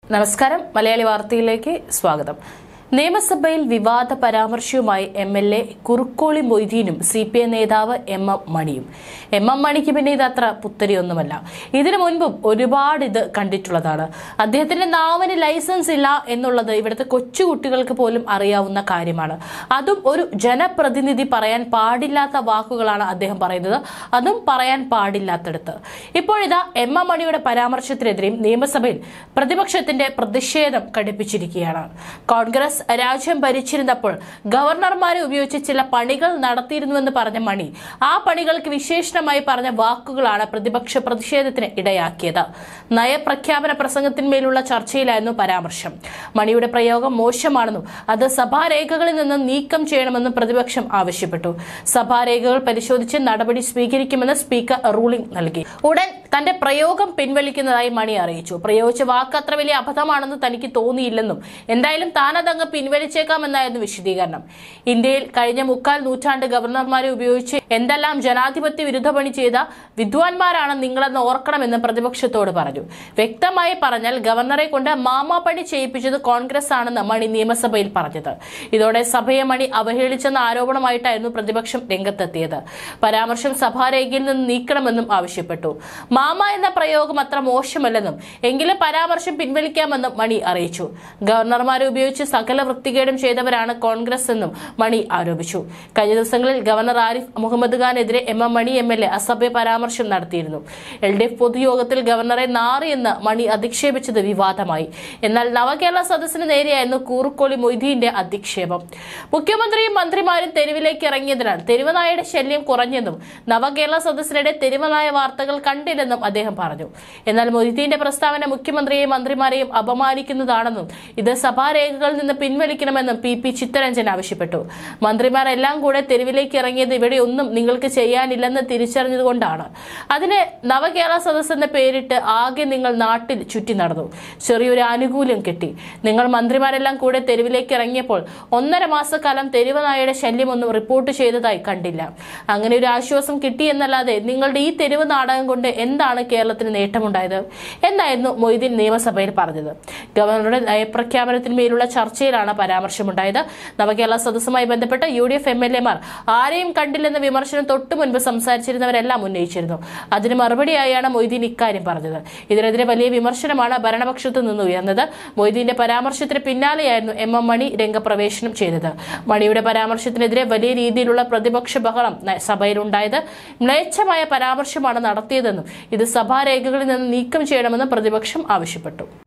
നമസ്കാരം മലയാളി വാർത്തയിലേക്ക് സ്വാഗതം. നിയമസഭയിൽ വിവാദ പരാമർശവുമായി എംഎൽഎ കുറുക്കോളി മൊയ്തീനും സിപിഐ നേതാവ് എം മണിയും. മണിക്ക് പിന്നെ ഇത് അത്ര പുത്തരിയൊന്നുമല്ല. ഇതിനു മുൻപും ഒരുപാട് ഇത് കണ്ടിട്ടുള്ളതാണ്. അദ്ദേഹത്തിന്റെ നാവിന് ലൈസൻസ് ഇല്ല എന്നുള്ളത് ഇവിടുത്തെ കൊച്ചുകുട്ടികൾക്ക് പോലും അറിയാവുന്ന കാര്യമാണ്. അതും ഒരു ജനപ്രതിനിധി പറയാൻ പാടില്ലാത്ത വാക്കുകളാണ് അദ്ദേഹം പറയുന്നത്, അതും പറയാൻ പാടില്ലാത്തടത്ത്. ഇപ്പോഴിതാ എം മണിയുടെ പരാമർശത്തിനെതിരെയും നിയമസഭയിൽ പ്രതിപക്ഷത്തിന്റെ പ്രതിഷേധം ഘടിപ്പിച്ചിരിക്കുകയാണ്. കോൺഗ്രസ് രാജ്യം ഭരിച്ചിരുന്നപ്പോൾ ഗവർണർമാരെ ഉപയോഗിച്ച് ചില പണികൾ നടത്തിയിരുന്നുവെന്ന് പറഞ്ഞ മണി ആ പണികൾക്ക് വിശേഷണമായി പറഞ്ഞ വാക്കുകളാണ് പ്രതിപക്ഷ പ്രതിഷേധത്തിന് ഇടയാക്കിയത്. നയപ്രഖ്യാപന പ്രസംഗത്തിന്മേലുള്ള ചർച്ചയിലായിരുന്നു പരാമർശം. മണിയുടെ പ്രയോഗം മോശമാണെന്നും അത് സഭാരേഖകളിൽ നിന്ന് നീക്കം ചെയ്യണമെന്നും പ്രതിപക്ഷം ആവശ്യപ്പെട്ടു. സഭാരേഖകൾ പരിശോധിച്ച് നടപടി സ്വീകരിക്കുമെന്ന് സ്പീക്കർ റൂളിംഗ് നൽകി. ഉടൻ തന്റെ പ്രയോഗം പിൻവലിക്കുന്നതായി മണി അറിയിച്ചു. പ്രയോഗിച്ച വാക്ക് അത്ര വലിയ അബദ്ധമാണെന്ന് തനിക്ക് തോന്നിയില്ലെന്നും എന്തായാലും താനതങ്ങ് പിൻവലിച്ചേക്കാമെന്നായിരുന്നു വിശദീകരണം. ഇന്ത്യയിൽ കഴിഞ്ഞ 3/4 നൂറ്റാണ്ട് ഗവർണർമാരെ ഉപയോഗിച്ച് എന്തെല്ലാം ജനാധിപത്യ വിരുദ്ധ പണി ചെയ്ത വിദ്വാൻമാരാണ് നിങ്ങളെന്ന് ഓർക്കണമെന്ന് പ്രതിപക്ഷത്തോട് പറഞ്ഞു. വ്യക്തമായി പറഞ്ഞാൽ ഗവർണറെ കൊണ്ട് മാമാപ്പണി ചെയ്യിപ്പിച്ചത് കോൺഗ്രസ് ആണെന്ന് മണി നിയമസഭയിൽ പറഞ്ഞത്. ഇതോടെ സഭയെ മണി അവഹേളിച്ചെന്ന ആരോപണമായിട്ടായിരുന്നു പ്രതിപക്ഷം രംഗത്തെത്തിയത്. പരാമർശം സഭാരേഖയിൽ നിന്ന് നീക്കണമെന്നും ആവശ്യപ്പെട്ടു. മാമ എന്ന പ്രയോഗം അത്ര മോശമല്ലെന്നും എങ്കിലും പരാമർശം പിൻവലിക്കാമെന്നും മണി അറിയിച്ചു. ഗവർണർമാരെ ഉപയോഗിച്ച് സകല വൃത്തികേടും ചെയ്തവരാണ് കോൺഗ്രസ് എന്നും മണി ആരോപിച്ചു. കഴിഞ്ഞ ദിവസങ്ങളിൽ ഗവർണർ ആരിഫ് മുഹമ്മദ് ഖാനെതിരെ മണി എംഎൽഎ അസഭ്യ പരാമർശം നടത്തിയിരുന്നു. LDF പൊതുയോഗത്തിൽ ഗവർണറെ നാറി എന്ന് മണി അധിക്ഷേപിച്ചത് വിവാദമായി. എന്നാൽ നവകേരള സദസ്സിന് നേരെയായിരുന്നു കുറുക്കോളി മൊയ്തീന്റെ അധിക്ഷേപം. മുഖ്യമന്ത്രിയും മന്ത്രിമാരും തെരുവിലേക്ക് ഇറങ്ങിയതിനാൽ തെരുവനായയുടെ ശല്യം കുറഞ്ഞെന്നും നവകേരള സദസ്സിനിടെ തെരുവനായ വാർത്തകൾ കണ്ടില്ലെന്നും അദ്ദേഹം പറഞ്ഞു. എന്നാൽ മൊയ്തീന്റെ പ്രസ്താവന മുഖ്യമന്ത്രിയെയും മന്ത്രിമാരെയും അപമാനിക്കുന്നതാണെന്നും ഇത് സഭാരേഖകളിൽ നിന്ന് പിൻവലിക്കണമെന്നും PP ചിത്തരഞ്ജൻ ആവശ്യപ്പെട്ടു. മന്ത്രിമാരെല്ലാം കൂടെ തെരുവിലേക്ക് ഇറങ്ങിയത് ഇവിടെ ഒന്നും നിങ്ങൾക്ക് ചെയ്യാനില്ലെന്ന് തിരിച്ചറിഞ്ഞതുകൊണ്ടാണ്. അതിന് നവകേരള സദസ് എന്ന പേരിട്ട് ആകെ നിങ്ങൾ നാട്ടിൽ ചുറ്റി നടന്നു, ചെറിയൊരു ആനുകൂല്യം കിട്ടി. നിങ്ങൾ മന്ത്രിമാരെല്ലാം കൂടെ തെരുവിലേക്ക് ഇറങ്ങിയപ്പോൾ 1.5 മാസക്കാലം തെരുവനായയുടെ ശല്യമൊന്നും റിപ്പോർട്ട് ചെയ്തതായി കണ്ടില്ല. അങ്ങനെ ഒരു ആശ്വാസം കിട്ടിയെന്നല്ലാതെ നിങ്ങളുടെ ഈ തെരുവ് നാടകം കൊണ്ട് എന്താണ് കേരളത്തിന് നേട്ടമുണ്ടായത് എന്നായിരുന്നു മൊയ്തീൻ നിയമസഭയിൽ പറഞ്ഞത്. ഗവർണറുടെ നയപ്രഖ്യാപനത്തിന്മേലുള്ള ചർച്ചയിലാണ് പരാമർശമുണ്ടായത്. നവകേരള സദസ്സുമായി ബന്ധപ്പെട്ട് UDF MLA-മാർ ആരെയും കണ്ടില്ലെന്ന വിമർശനം തൊട്ടു മുൻപ് സംസാരിച്ചിരുന്നവരെല്ലാം ഉന്നയിച്ചിരുന്നു. അതിന് മറുപടിയായാണ് മൊയ്തീൻ ഇക്കാര്യം പറഞ്ഞത്. ഇതിനെതിരെ വലിയ വിമർശനമാണ് ഭരണപക്ഷത്തു നിന്ന് ഉയർന്നത്. മൊയ്തീന്റെ പരാമർശത്തിന് പിന്നാലെയായിരുന്നു മണി രംഗപ്രവേശനം ചെയ്തത്. മണിയുടെ പരാമർശത്തിനെതിരെ വലിയ രീതിയിലുള്ള പ്രതിപക്ഷ ബഹളം സഭയിലുണ്ടായത്. മ്ലേച്ഛമായ പരാമർശമാണ് നടത്തിയതെന്നും ഇത് സഭാരേഖകളിൽ നിന്ന് നീക്കം ചെയ്യണമെന്നും പ്രതിപക്ഷം ആവശ്യപ്പെട്ടു.